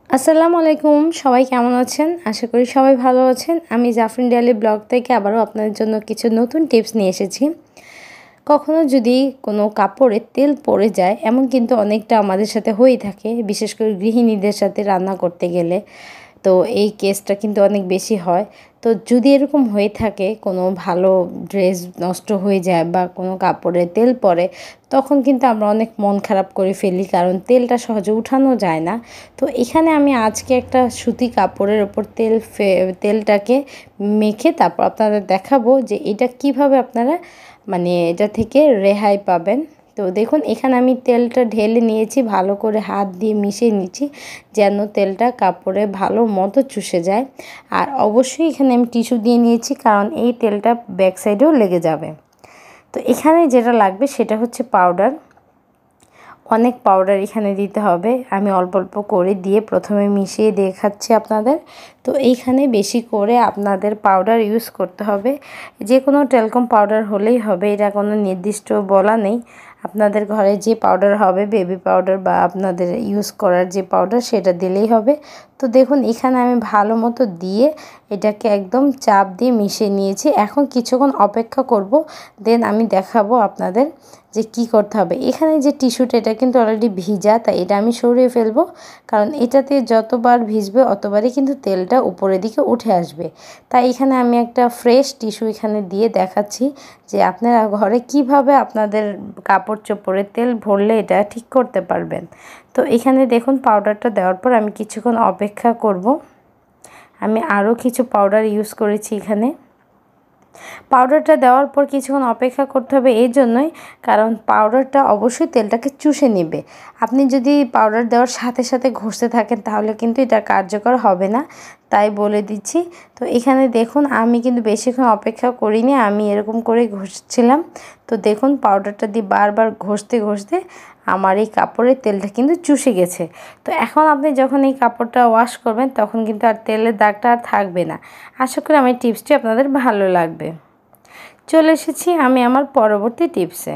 আসসালামু আলাইকুম, সবাই কেমন আছেন? আশা করি সবাই ভালো আছেন। আমি জাফরিন ডেইলি ব্লগ থেকে আবারও আপনাদের জন্য কিছু নতুন টিপস নিয়ে এসেছি। কখনো যদি কোনো কাপড়ে তেল পড়ে যায়, এমন কিন্তু অনেকটা আমাদের সাথে হয়েই থাকে, বিশেষ করে গৃহিণীদের সাথে রান্না করতে গেলে। তো এই কেসটা কিন্তু অনেক বেশি হয়। তো যদি এরকম হয়ে থাকে, কোনো ভালো ড্রেস নষ্ট হয়ে যায় বা কোনো কাপড়ে তেল পড়ে, তখন কিন্তু আমরা অনেক মন খারাপ করে ফেলি, কারণ তেলটা সহজে উঠানো যায় না। তো এখানে আমি আজকে একটা সুতি কাপড়ের ওপর তেলটাকে মেখে তারপর আপনাদের দেখাবো যে এটা কিভাবে আপনারা এটা থেকে রেহাই পাবেন। তো দেখুন, এখানে আমি তেলটা ঢেলে নিয়েছি, ভালো করে হাত দিয়ে মিশিয়ে নিচ্ছি যেন তেলটা কাপড়ে ভালো মতো চুষে যায়। আর অবশ্যই এখানে আমি টিস্যু দিয়ে নিয়েছি, কারণ এই তেলটা ব্যাক সাইডেও লেগে যাবে। তো এখানে যেটা লাগবে সেটা হচ্ছে পাউডার। অনেক পাউডার এখানে দিতে হবে। আমি অল্প অল্প করে দিয়ে প্রথমে মিশিয়ে দেখাচ্ছি আপনাদের। তো এইখানে বেশি করে আপনাদের পাউডার ইউজ করতে হবে। যে কোনো টেলকম পাউডার হলেই হবে, এটা কোনো নির্দিষ্ট বলা নেই। আপনাদের ঘরে যে পাউডার হবে, বেবি পাউডার বা আপনাদের ইউজ করার যে পাউডার, সেটা দিলেই হবে। তো দেখুন, এখানে আমি ভালো মতো দিয়ে এটাকে একদম চাপ দিয়ে মিশিয়ে নিয়েছি। এখন কিছুক্ষণ অপেক্ষা করব, দেন আমি দেখাবো আপনাদের যে কি করতে হবে। এখানে যে টিস্যুটা, এটা কিন্তু অলরেডি ভিজা, তাই এটা আমি সরিয়ে ফেলবো, কারণ এটাতে যতবার ভিজবে অতবারই কিন্তু তেলটা উপরের দিকে উঠে আসবে। তাই এখানে আমি একটা ফ্রেশ টিস্যু এখানে দিয়ে দেখাচ্ছি যে আপনারা ঘরে কিভাবে আপনাদের কাপড় চোপড়ে তেল ভরলে এটা ঠিক করতে পারবেন। তো এখানে দেখুন, পাউডারটা দেওয়ার পর আমি কিছুক্ষণ অপেক্ষা করব। আমি আরও কিছু পাউডার ইউজ করেছি এখানে। পাউডারটা দেওয়ার পর কিছুক্ষণ অপেক্ষা করতে হবে এই জন্যই, কারণ পাউডারটা অবশ্যই তেলটাকে চুষে নেবে। আপনি যদি পাউডার দেওয়ার সাথে সাথে ঘষতে থাকেন তাহলে কিন্তু এটা কার্যকর হবে না, তাই বলে দিচ্ছি। তো এখানে দেখুন, আমি কিন্তু বেশিক্ষণ অপেক্ষা করিনি, আমি এরকম করে ঘষছিলাম। তো দেখুন, পাউডারটা দিয়ে বারবার ঘষতে ঘষতে আমার এই কাপড়ের তেলটা কিন্তু চুষে গেছে। তো এখন আপনি যখন এই কাপড়টা ওয়াশ করবেন, তখন কিন্তু আর তেলের দাগটা আর থাকবে না। আশা করি আমার টিপসটি আপনাদের ভালো লাগবে। চলে এসেছি আমি আমার পরবর্তী টিপসে।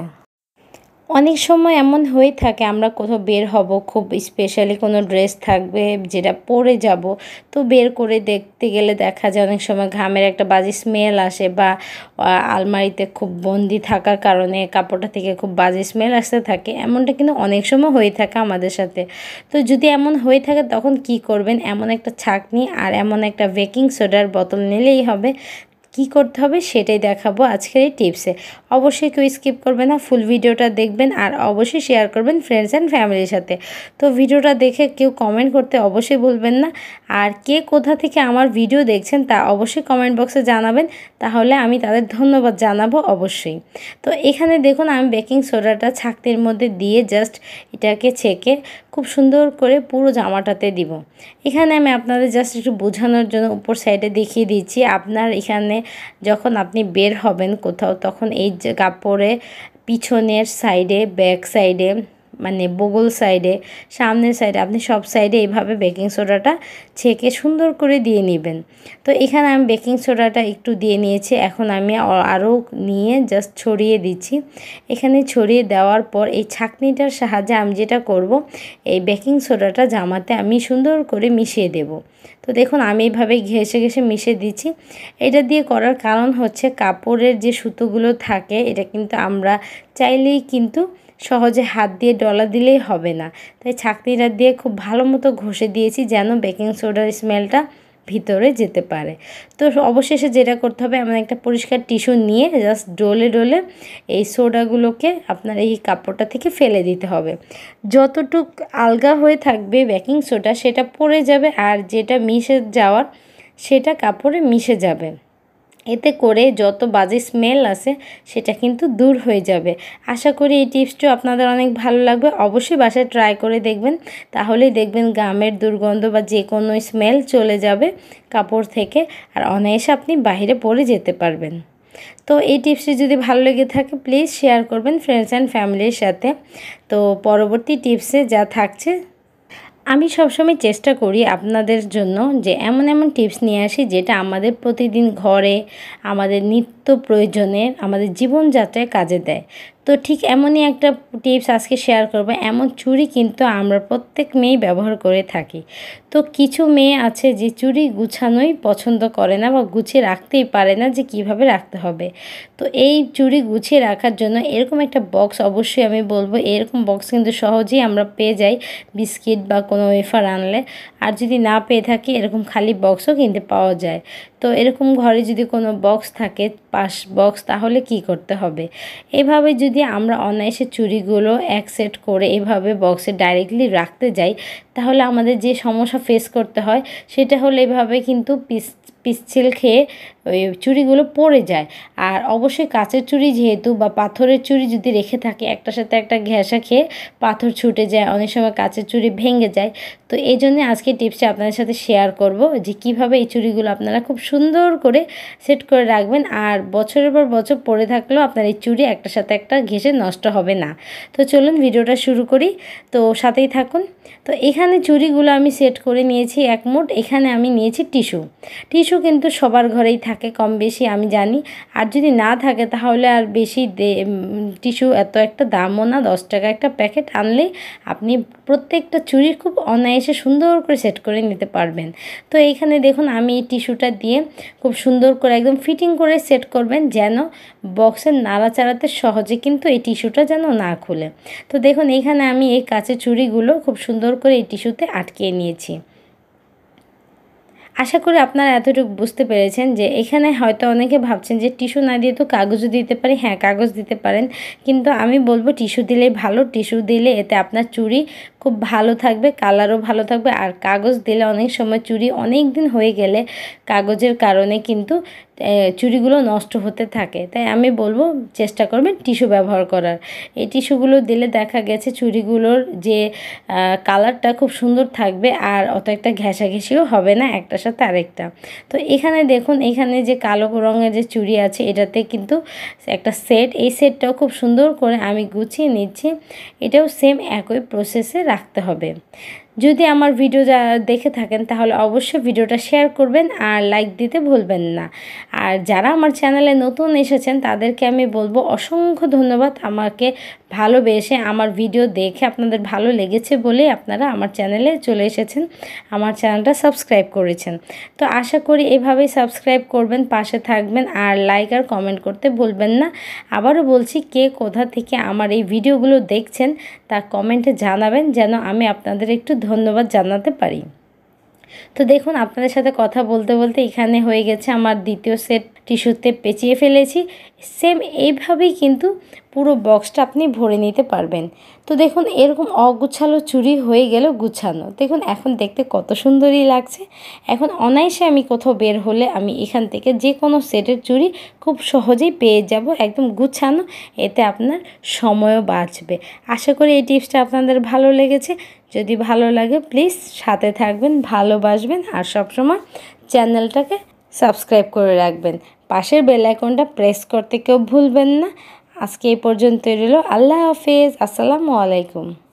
অনেক সময় এমন হয়ে থাকে, আমরা কোথাও বের হব, খুব স্পেশালি কোনো ড্রেস থাকবে যেটা পরে যাব, তো বের করে দেখতে গেলে দেখা যায় অনেক সময় ঘামের একটা বাজে স্মেল আসে, বা আলমারিতে খুব বন্দি থাকার কারণে কাপড়টা থেকে খুব বাজে স্মেল আসতে থাকে। এমনটা কিন্তু অনেক সময় হয়ে থাকে আমাদের সাথে। তো যদি এমন হয়ে থাকে তখন কি করবেন, এমন একটা ছাঁকনি আর এমন একটা বেকিং সোডার বোতল নিলেই হবে। কি করতে হবে সেটাই দেখাবো আজকের এই টিপসে। অবশ্যই কেউ স্কিপ করবে না, ফুল ভিডিওটা দেখবেন আর অবশ্যই শেয়ার করবেন ফ্রেন্ডস অ্যান্ড ফ্যামিলির সাথে। তো ভিডিওটা দেখে কেউ কমেন্ট করতে অবশ্যই ভুলবেন না। আর কে কোথা থেকে আমার ভিডিও দেখছেন তা অবশ্যই কমেন্ট বক্সে জানাবেন, তাহলে আমি তাদের ধন্যবাদ জানাবো অবশ্যই। তো এখানে দেখুন, আমি বেকিং সোডাটা ছাঁকনির মধ্যে দিয়ে জাস্ট এটাকে ছেঁকে খুব সুন্দর করে পুরো জামাটাতে দিব। এখানে আমি আপনাদের জাস্ট একটু বোঝানোর জন্য উপর সাইডে দেখিয়ে দিচ্ছি। আপনার এখানে যখন আপনি বের হবেন কোথাও, তখন এই যে কাপড়ে পিছনের সাইডে, ব্যাক সাইডে, বগল সাইডে, সামনের সাইডে, আপনি সব সাইডে এইভাবে বেকিং সোডাটা ছেঁকে সুন্দর করে দিয়ে নেবেন। তো এখানে আমি বেকিং সোডাটা একটু দিয়ে নিয়েছি, এখন আমি আরও নিয়ে জাস্ট ছড়িয়ে দিচ্ছি। এখানে ছড়িয়ে দেওয়ার পর এই ছাঁকনিটার সাহায্যে আমি যেটা করব, এই বেকিং সোডাটা জামাতে আমি সুন্দর করে মিশিয়ে দেব। তো দেখুন, আমি এইভাবে ঘেঁষে ঘেঁষে মিশিয়ে দিচ্ছি। এটা দিয়ে করার কারণ হচ্ছে, কাপড়ের যে সুতোগুলো থাকে এটা কিন্তু আমরা চাইলেই কিন্তু সহজে হাত দিয়ে ডলা দিলেই হবে না, তাই ছাঁকনিটা দিয়ে খুব ভালো মতো ঘষে দিয়েছি যেন বেকিং সোডার স্মেলটা ভিতরে যেতে পারে। তো অবশেষে যেটা করতে হবে, এমন একটা পরিষ্কার টিস্যু নিয়ে জাস্ট ডলে ডলে এই সোডাগুলোকে আপনার এই কাপড়টা থেকে ফেলে দিতে হবে। যতটুক আলগা হয়ে থাকবে বেকিং সোডা সেটা পড়ে যাবে, আর যেটা মিশে যাওয়ার সেটা কাপড়ে মিশে যাবে। এতে করে যত বাজে স্মেল আসে সেটা কিন্তু দূর হয়ে যাবে। আশা করি এই টিপসটিও আপনাদের অনেক ভালো লাগবে। অবশ্যই বাসায় ট্রাই করে দেখবেন, তাহলেই দেখবেন গামের দুর্গন্ধ বা যে কোনো স্মেল চলে যাবে কাপড় থেকে, আর অনায়াসে আপনি বাইরে পরে যেতে পারবেন। তো এই টিপসটি যদি ভালো লেগে থাকে প্লিজ শেয়ার করবেন ফ্রেন্ডস অ্যান্ড ফ্যামিলির সাথে। তো পরবর্তী টিপসে যা থাকছে, আমি সবসময় চেষ্টা করি আপনাদের জন্য যে এমন এমন টিপস নিয়ে আসি যেটা আমাদের প্রতিদিন ঘরে, আমাদের নিত্য প্রয়োজনে, আমাদের জীবনযাত্রায় কাজে দেয়। তো ঠিক এমনই একটা টিপস আজকে শেয়ার করব। এমন চুড়ি কিন্তু আমরা প্রত্যেক মেয়েই ব্যবহার করে থাকি। তো কিছু মেয়ে আছে যে চুড়ি গুছানোই পছন্দ করে না বা গুছিয়ে রাখতেই পারে না যে কিভাবে রাখতে হবে। তো এই চুড়ি গুছিয়ে রাখার জন্য এরকম একটা বক্স অবশ্যই আমি বলবো, এরকম বক্স কিন্তু সহজেই আমরা পেয়ে যাই বিস্কিট বা কোনো ওয়েফার আনলে। আর যদি না পেয়ে থাকি এরকম খালি বক্সও কিনতে পাওয়া যায়। তো এরকম ঘরে যদি কোনো বক্স থাকে পাশ বক্স, তাহলে কি করতে হবে, এভাবে যদি আমরা অনায়াসে চুড়িগুলো এক সেট করে এভাবে বক্সে ডাইরেক্টলি রাখতে যাই, তাহলে আমাদের যে সমস্যা ফেস করতে হয় সেটা হলো এভাবে কিন্তু পিচ্ছিল খেয়ে ওই চুড়িগুলো পড়ে যায়। আর অবশ্যই কাচের চুড়ি যেহেতু বা পাথরের চুড়ি যদি রেখে থাকে একটার সাথে একটা ঘেঁষা খেয়ে পাথর ছুটে যায়, অনেক সময় কাচের চুড়ি ভেঙে যায়। তো এই জন্য আজকে টিপসটা আপনাদের সাথে শেয়ার করব যে কিভাবে এই চুড়িগুলো আপনারা খুব সুন্দর করে সেট করে রাখবেন, আর বছরের পর বছর পরে থাকলেও আপনার এই চুড়ি একটার সাথে একটা ঘেঁষে নষ্ট হবে না। তো চলুন ভিডিওটা শুরু করি, তো সাথেই থাকুন। তো এখানে চুড়িগুলো আমি সেট করে নিয়েছি এক মোট। এখানে আমি নিয়েছি টিস্যু কিন্তু সবার ঘরেই থাকে কম বেশি আমি জানি। আর যদি না থাকে তাহলে আর বেশি টিস্যু এত একটা দামও না, 10 টাকা একটা প্যাকেট আনলেই আপনি প্রত্যেকটা চুড়ি খুব অনায়াসে সুন্দর করে সেট করে নিতে পারবেন। তো এইখানে দেখুন আমি এই টিস্যুটা দিয়ে খুব সুন্দর করে একদম ফিটিং করে সেট করবেন, যেন বক্সের নাড়াচাড়াতে সহজে কিন্তু এই টিস্যুটা যেন না খুলে। তো দেখুন এইখানে আমি এই কাচের চুড়িগুলো খুব সুন্দর করে এই টিস্যুতে আটকিয়ে নিয়েছি। আশা করি আপনারা এতটুকু বুঝতে পেরেছেন যে এখানে হয়তো অনেকে ভাবছেন যে টিস্যু না দিয়ে তো কাগজও দিতে পারি। হ্যাঁ, কাগজ দিতে পারেন, কিন্তু আমি বলবো টিস্যু দিলেই ভালো। টিস্যু দিলে এতে আপনার চুড়ি খুব ভালো থাকবে, কালারও ভালো থাকবে। আর কাগজ দিলে অনেক সময় চুড়ি অনেক দিন হয়ে গেলে কাগজের কারণে কিন্তু চুড়িগুলো নষ্ট হতে থাকে। তাই আমি বলবো চেষ্টা করবেন টিস্যু ব্যবহার করার। এই টিস্যুগুলো দিলে দেখা গেছে চুড়িগুলোর যে কালারটা খুব সুন্দর থাকবে, আর অত একটা ঘেঁষাঘেঁষিও হবে না একটার সাথে আরেকটা। তো এখানে দেখুন এখানে যে কালো রঙের যে চুড়ি আছে এটাতে কিন্তু একটা সেট, এই সেটটাও খুব সুন্দর করে আমি গুছিয়ে নিচ্ছি। এটাও সেম একই প্রসেসে রাখতে হবে। যদি আমার ভিডিও দেখে থাকেন তাহলে অবশ্যই ভিডিওটা শেয়ার করবেন আর লাইক দিতে ভুলবেন না। আর যারা আমার চ্যানেলে নতুন এসেছেন তাদেরকে আমি বলবো অসংখ্য ধন্যবাদ। আমাকে ভালোবেসে আমার ভিডিও দেখে আপনাদের ভালো লেগেছে বলেই আপনারা আমার চ্যানেলে চলে এসেছেন, আমার চ্যানেলটা সাবস্ক্রাইব করেছেন। তো আশা করি এভাবেই সাবস্ক্রাইব করবেন, পাশে থাকবেন আর লাইক আর কমেন্ট করতে ভুলবেন না। আবারও বলছি, কে কোথা থেকে আমার এই ভিডিওগুলো দেখছেন তা কমেন্টে জানাবেন, যেন আমি আপনাদের একটু ধন্যবাদ জানাতে পারি। তো দেখুন আপনাদের সাথে কথা বলতে বলতে এখানে হয়ে গেছে আমার দ্বিতীয় সেট টিস্যুতে পেঁচিয়ে ফেলেছি। সেম এইভাবেই কিন্তু পুরো বক্সটা আপনি ভরে নিতে পারবেন। তো দেখুন এরকম অগুছালো চুড়ি হয়ে গেল গুছানো। দেখুন এখন দেখতে কত সুন্দরই লাগছে। এখন অনায়াসে আমি কোথাও বের হলে আমি এখান থেকে যে কোনো সেটের চুড়ি খুব সহজেই পেয়ে যাব একদম গুছানো। এতে আপনার সময়ও বাঁচবে। আশা করি এই টিপসটা আপনাদের ভালো লেগেছে। যদি ভালো লাগে প্লিজ সাথে থাকবেন, ভালোবাসবেন আর সবসময় চ্যানেলটাকে সাবস্ক্রাইব করে রাখবেন। পাশের বেল আইকনটা প্রেস করতে কেউ ভুলবেন না। আজকে এই পর্যন্তই রইল। আল্লাহ হাফেজ, আসসালামু আলাইকুম।